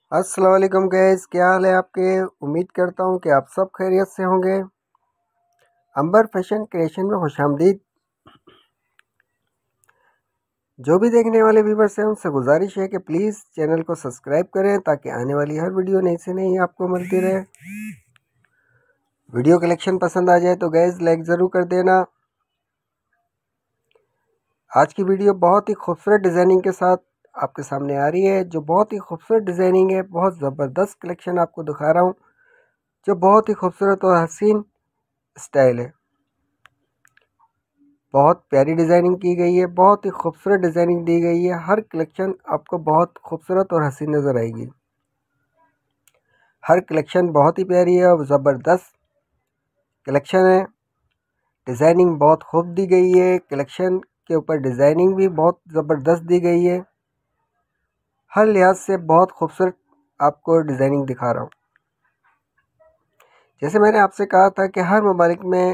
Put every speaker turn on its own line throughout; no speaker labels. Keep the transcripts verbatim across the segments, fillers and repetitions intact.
अस्सलाम वालेकुम गैस, क्या हाल है आपके। उम्मीद करता हूँ कि आप सब खैरियत से होंगे। अंबर फैशन क्रिएशन में खुशामदीद। जो भी देखने वाले व्यूवर्स हैं उनसे गुजारिश है कि प्लीज़ चैनल को सब्सक्राइब करें ताकि आने वाली हर वीडियो नई से नई आपको मिलती रहे। वीडियो कलेक्शन पसंद आ जाए तो गैस लाइक ज़रूर कर देना। आज की वीडियो बहुत ही खूबसूरत डिज़ाइनिंग के साथ आपके सामने आ रही है, जो बहुत ही खूबसूरत डिज़ाइनिंग है। बहुत ज़बरदस्त कलेक्शन आपको दिखा रहा हूँ, जो बहुत ही खूबसूरत और हसीन स्टाइल है। बहुत प्यारी डिज़ाइनिंग की गई है, बहुत ही खूबसूरत डिज़ाइनिंग दी गई है। हर कलेक्शन आपको बहुत खूबसूरत और हसीन नज़र आएगी। हर कलेक्शन बहुत ही प्यारी है और ज़बरदस्त कलेक्शन है। डिज़ाइनिंग बहुत खूब दी गई है, कलेक्शन के ऊपर डिज़ाइनिंग भी बहुत ज़बरदस्त दी गई है। हर लिहाज से बहुत खूबसूरत आपको डिज़ाइनिंग दिखा रहा हूँ। जैसे मैंने आपसे कहा था कि हर ममालिक में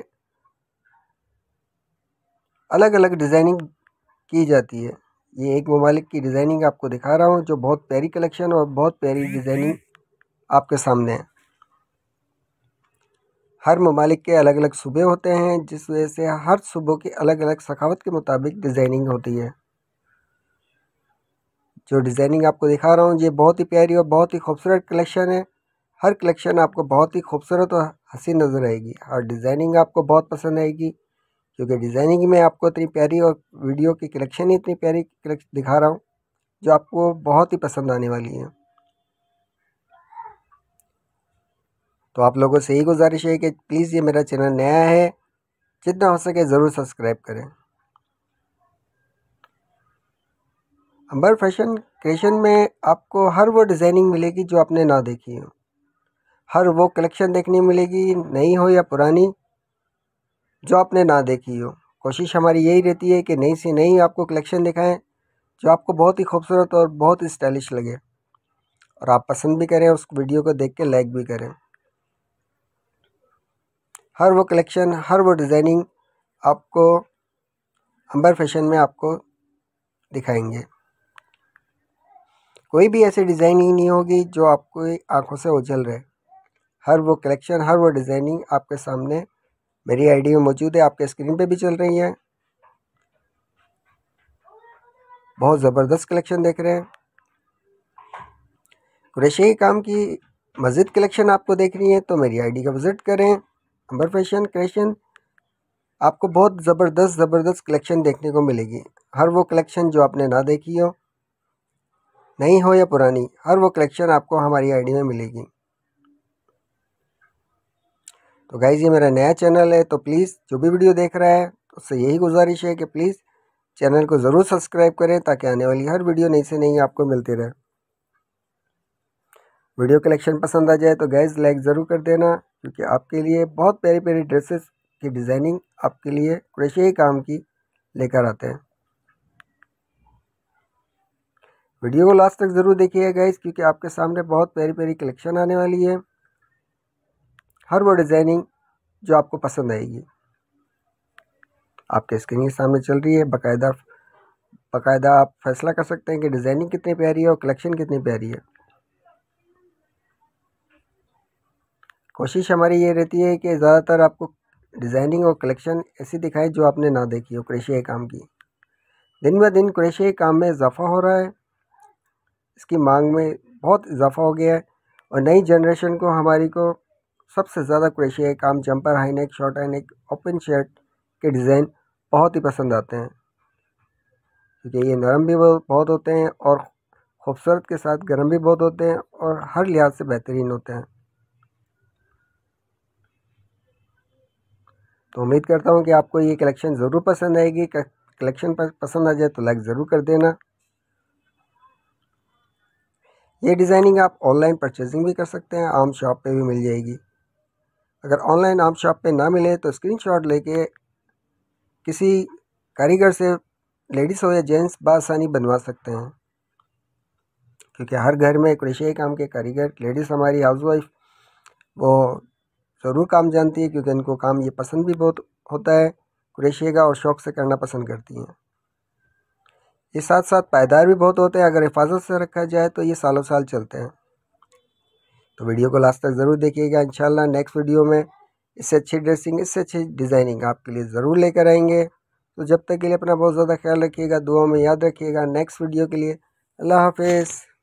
अलग अलग डिज़ाइनिंग की जाती है। ये एक ममालिक की डिज़ाइनिंग आपको दिखा रहा हूँ, जो बहुत प्यारी कलेक्शन और बहुत प्यारी डिज़ाइनिंग आपके सामने है। हर ममालिक के अलग अलग सूबे होते हैं, जिस वजह से हर सूबों की अलग अलग सखावत के मुताबिक डिज़ाइनिंग होती है। जो डिज़ाइनिंग आपको दिखा रहा हूँ ये बहुत ही प्यारी और बहुत ही खूबसूरत कलेक्शन है। हर कलेक्शन आपको बहुत ही खूबसूरत और हसीन नज़र आएगी। हर डिज़ाइनिंग आपको बहुत पसंद आएगी, क्योंकि डिज़ाइनिंग में आपको इतनी प्यारी और वीडियो की कलेक्शन ही इतनी प्यारी दिखा रहा हूँ, जो आपको बहुत ही पसंद आने वाली है। तो आप लोगों से यही गुजारिश है कि प्लीज़ ये मेरा चैनल नया है, जितना हो सके ज़रूर सब्सक्राइब करें। अंबर फैशन क्रिएशन में आपको हर वो डिज़ाइनिंग मिलेगी जो आपने ना देखी हो। हर वो कलेक्शन देखने मिलेगी, नई हो या पुरानी, जो आपने ना देखी हो। कोशिश हमारी यही रहती है कि नई से नई आपको कलेक्शन दिखाएं, जो आपको बहुत ही खूबसूरत और बहुत ही स्टाइलिश लगे और आप पसंद भी करें, उस वीडियो को देख के लाइक भी करें। हर वो कलेक्शन, हर वो डिज़ाइनिंग आपको अंबर फैशन में आपको दिखाएंगे। कोई भी ऐसी डिज़ाइनिंग नहीं होगी जो आपको आंखों से ओझल रहे। हर वो कलेक्शन, हर वो डिज़ाइनिंग आपके सामने मेरी आईडी में मौजूद है, आपके स्क्रीन पे भी चल रही है। बहुत ज़बरदस्त कलेक्शन देख रहे हैं। कुरैशी काम की मज़ीद कलेक्शन आपको देखनी है तो मेरी आईडी का विज़िट करें, अंबर फैशन क्रिएशन। आपको बहुत ज़बरदस्त ज़बरदस्त कलेक्शन देखने को मिलेगी। हर वो कलेक्शन जो आपने ना देखी हो, नई हो या पुरानी, हर वो कलेक्शन आपको हमारी आईडी में मिलेगी। तो गाइज़ ये मेरा नया चैनल है, तो प्लीज़ जो भी वीडियो देख रहा है उससे यही गुजारिश है कि प्लीज़ चैनल को ज़रूर सब्सक्राइब करें ताकि आने वाली हर वीडियो नई से नई आपको मिलती रहे। वीडियो कलेक्शन पसंद आ जाए तो गाइज़ लाइक ज़रूर कर देना, क्योंकि आपके लिए बहुत प्यारी प्यारी ड्रेसेस की डिज़ाइनिंग आपके लिए कुरैशी काम की लेकर आते हैं। वीडियो को लास्ट तक ज़रूर देखिएगा गाइज़, क्योंकि आपके सामने बहुत प्यारी प्यारी कलेक्शन आने वाली है। हर वो डिज़ाइनिंग जो आपको पसंद आएगी आपके स्क्रीन के सामने चल रही है। बाकायदा बाकायदा आप फैसला कर सकते हैं कि डिज़ाइनिंग कितनी प्यारी है और कलेक्शन कितनी प्यारी है। कोशिश हमारी ये रहती है कि ज़्यादातर आपको डिज़ाइनिंग और कलेक्शन ऐसी दिखाएं जो आपने ना देखी हो कुरैशी काम की। दिन ब दिन कुरैशी काम में इजाफ़ा हो रहा है, इसकी मांग में बहुत इजाफ़ा हो गया है और नई जनरेशन को हमारी को सबसे ज़्यादा कुरैशी काम, jumper, high neck, short high neck, open shirt के डिज़ाइन बहुत ही पसंद आते हैं, क्योंकि ये नरम भी बहुत होते हैं और ख़ूबसूरत के साथ गर्म भी बहुत होते हैं और हर लिहाज से बेहतरीन होते हैं। तो उम्मीद करता हूँ कि आपको ये कलेक्शन ज़रूर पसंद आएगी। कलेक्शन पर पसंद आ जाए तो लाइक ज़रूर कर देना। ये डिज़ाइनिंग आप ऑनलाइन परचेजिंग भी कर सकते हैं, आम शॉप पे भी मिल जाएगी। अगर ऑनलाइन आम शॉप पे ना मिले तो स्क्रीनशॉट लेके किसी कारीगर से, लेडीज़ हो या जेंट्स, बआसानी बनवा सकते हैं, क्योंकि हर घर में कुरैशी काम के कारीगर, लेडीज़ हमारी हाउसवाइफ वो ज़रूर काम जानती है, क्योंकि इनको काम ये पसंद भी बहुत होता है कुरैशी का और शौक़ से करना पसंद करती हैं। ये साथ साथ पायदार भी बहुत होते हैं। अगर हिफाजत से रखा जाए तो ये सालों साल चलते हैं। तो वीडियो को लास्ट तक ज़रूर देखिएगा। इंशाल्लाह नेक्स्ट वीडियो में इससे अच्छी ड्रेसिंग, इससे अच्छी डिज़ाइनिंग आपके लिए ज़रूर लेकर आएंगे। तो जब तक के लिए अपना बहुत ज़्यादा ख्याल रखिएगा, दुआ में याद रखिएगा। नेक्स्ट वीडियो के लिए अल्लाह हाफिज़।